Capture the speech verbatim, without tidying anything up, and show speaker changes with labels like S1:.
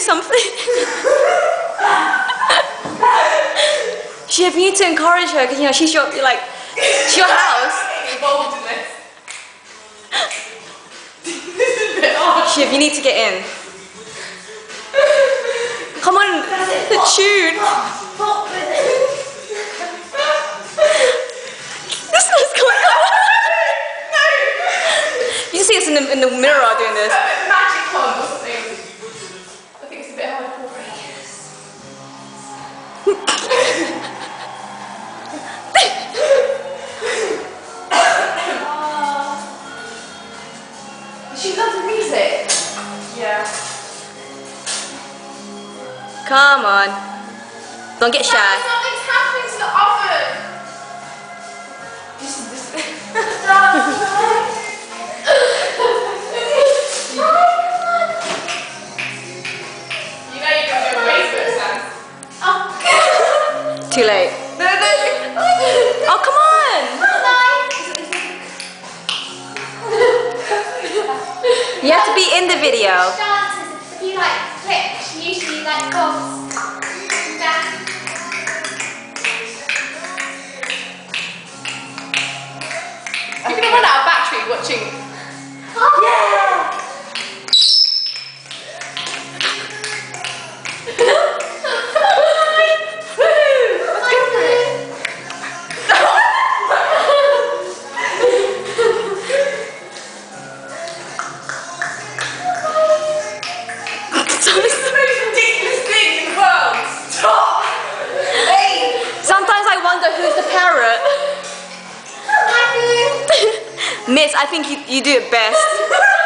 S1: something. Shiv, you need to encourage her because you know she's your like she's your house.
S2: Involved in this.
S1: Shiv, you need to get in. Come on, the tune. This is what's going on.
S2: No.
S1: You can see us in the in the mirror doing this.
S2: Magic wand or something. I think it's a bit hardcore. She loves the music. Yeah.
S1: Come on. Don't get shy.
S2: Something's happening to the oven. This is this. You know you're going to do a Facebook sound. Oh.
S1: Too late.
S2: No, no.
S1: Oh, come on. You have to be in the video.
S3: Dances, if you like flip, she usually like goes down.
S2: You're going to run out of battery watching.
S3: Oh.
S1: Yeah.
S2: It's the most ridiculous thing in the world. Stop. Hey.
S1: Sometimes I wonder who's the parrot. Miss, I think you, you do it best.